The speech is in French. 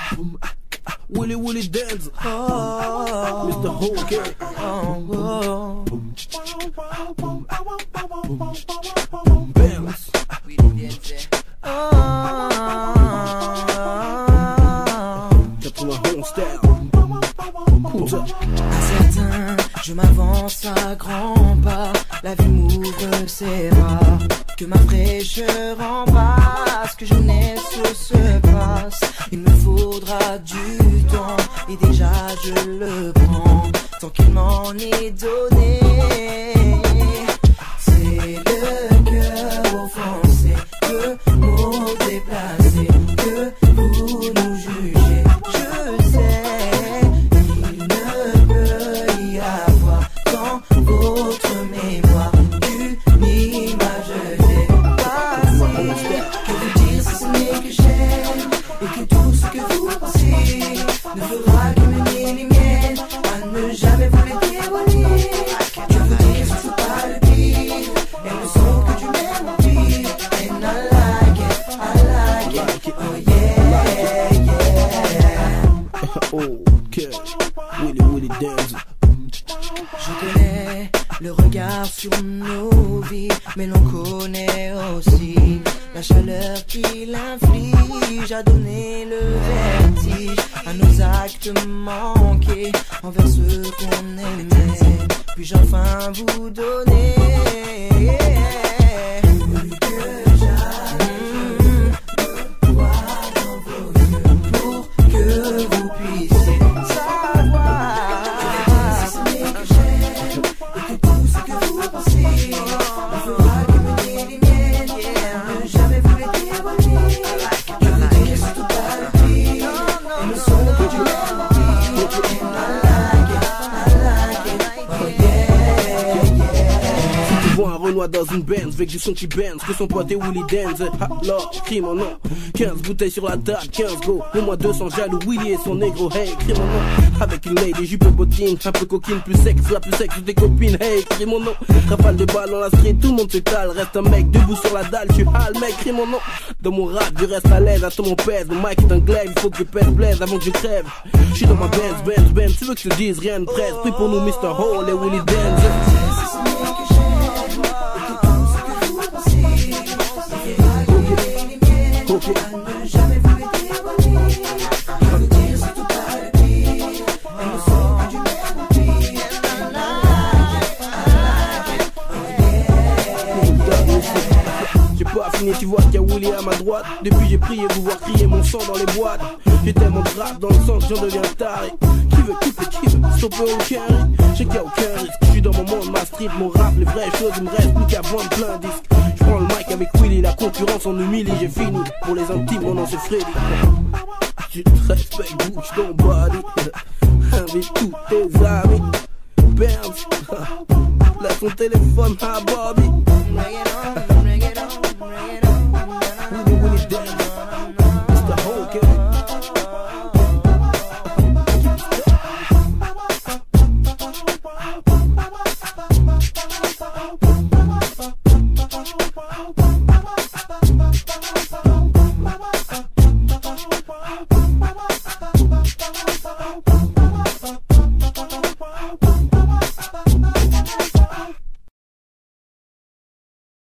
Willy Willy dance. Mr. Hawker. Bounce. À certains, je m'avance à grands pas. La vie m'ouvre ses bras. Que ma fraîcheur embrasse, que jeunesse se passe. Il me faudra du temps, et déjà je le prends, tant qu'il m'en est donné. C'est le cœur offensé, que mots déplacés, que vous nous jugez. Je sais, il ne peut y avoir dans votre mémoire qu'une image dépassée. Que vous dire si ce n'est que j'aime, et que tout ce que vous pensez ne fera que mener les miennes à ne jamais vous les dévoiler. Je vous dire surtout pas le pire, elles ne sont que du même empire. And I like it, oh yeah, yeah. Okay, Willy Willy dance. Je connais le regard sur nos vies, mais l'on connaît aussi la chaleur qu'il inflige à donner le vertige à nos actes manqués envers ceux qu'on aimait. Puis-je enfin vous donner que j'arrive le voir dans vos yeux pour que vous puissiez savoir si ce n'est que j'aime et que tout ce que vous pensez ne fera que mener les miennes à ne jamais vous les dévoiler. Je vous dis surtout pas le pire, elles ne sont que du même empire. Oh yeah, yeah. Si tu vois un Renoir dans une Benz avec du son qui benz, que son pote est Willy dance. Alors, crie mon nom. 15 bouteilles sur la table, 15 go. Au moins 200 jaloux, Willy et son négro. Hey, crie mon nom. Avec une lady, jupe bottine, un peu coquine, plus sexe, la plus sexe de tes copines. Hey, crie mon nom. Rafale de balles dans la street, tout le monde se cale. Reste un mec debout sur la dalle, tu hales, mec, crie mon nom. Dans mon rap, du reste à l'aise, attends mon pèse. Mon mic est un glaive, il faut que je pèse blaise avant que je crève. J'suis dans ma Benz. Tu veux que je te dise, rien ne presse. Prie pour nous, Mr. Hall et Willy dance. Okay. Ne jamais vous les dévoiler. Je veux dire surtout pas le pire, elles ne sont que du même empire. J'ai pas fini, tu vois qu'il y a Willy à ma droite. Depuis j'ai prié, vous voir crier mon sang dans les boîtes. J'ai tellement de rap dans le sang que j'en deviens taré. Qui veut stopper aucun risque. J'ai qu'il y a aucun risque. J'suis dans mon monde, ma street, mon rap, les vraies choses, il me reste plus qu'à vendre plein de disques. J'prends le mic avec Willy, la concurrence en humilie, j'ai fini. Pour les intimes, mon nom c'est Freddy. Tu te respectes, bouge ton body. Invite tous tes amis. Bounce. Laisse ton téléphone à Bobby.